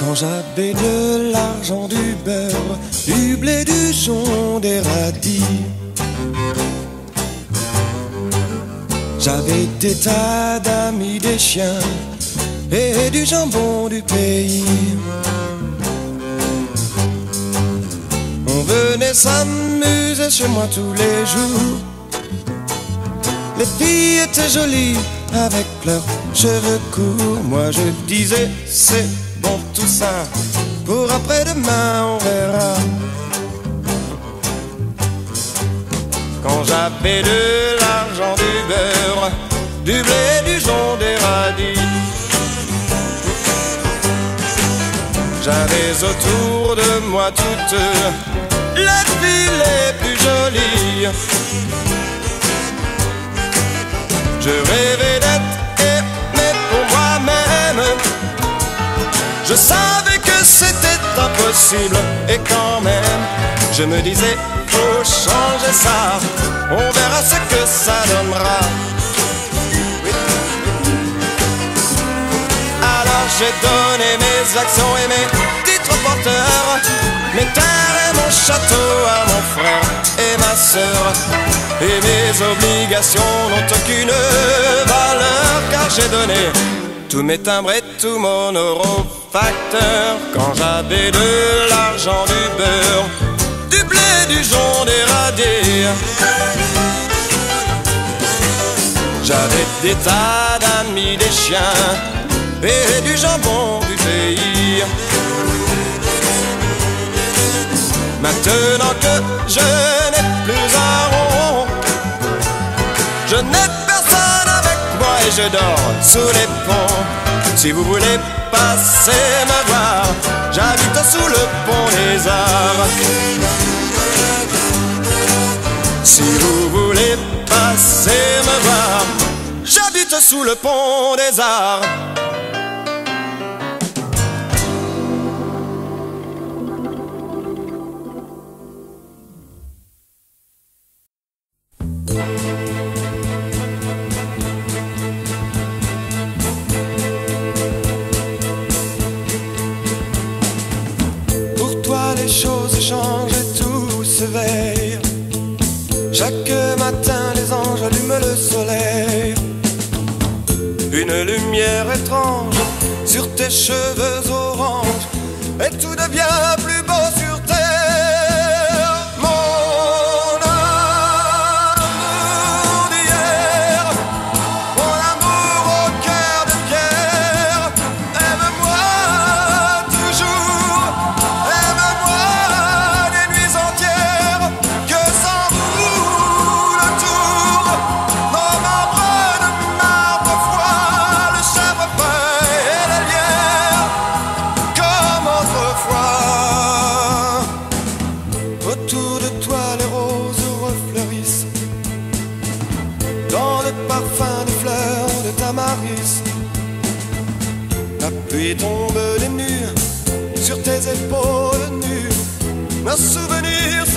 Quand j'avais de l'argent, du beurre, du blé, du jonc, des radis, j'avais des tas d'amis, des chiens et du jambon du pays. On venait s'amuser chez moi tous les jours. Les filles étaient jolies avec leurs cheveux courts. Moi je disais c'est bon tout ça, pour après-demain on verra. Quand j'avais de l'argent, du beurre, du blé, du jonc, des radis, j'avais autour de moi toutes les filles les plus jolies. Je rêvais d'être aimé pour moi-même. Je savais que c'était impossible. Et quand même, je me disais, faut changer ça. On verra ce que ça donnera. Alors j'ai donné mes actions et mes titres porteurs, mes terres et mon château à mon frère et ma sœur. Et mes obligations n'ont aucune valeur, car j'ai donné tous mes timbres et tout mon eurofacteur. Quand j'avais de l'argent, du beurre, du blé, du jonc, des radis, j'avais des tas d'amis, des chiens et du jambon du pays. Maintenant que je n'ai plus un rond, je n'ai personne avec moi et je dors sous les ponts. Si vous voulez passer me voir, j'habite sous le pont des Arts. Si vous voulez passer me voir, j'habite sous le pont des Arts. Pour toi les choses changent et tout se veille. Chaque matin les anges allument le soleil. Une lumière étrange sur tes cheveux orange, et tout devient plus beau sur terre. Mon amour d'hier, mon amour au cœur de pierre, aime-moi toujours, aime-moi les nuits entières, que sans vous le tour, nos membres de marbre froid, le chèvrefeuille et la lierre, comme autrefois. Autour de toi les roses refleurissent, dans le parfum des fleurs de tamaris. La pluie tombe des nues sur tes épaules nues, nos souvenirs